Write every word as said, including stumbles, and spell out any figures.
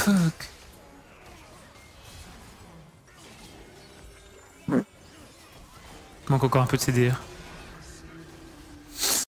fuck? Il manque encore un peu de C D R.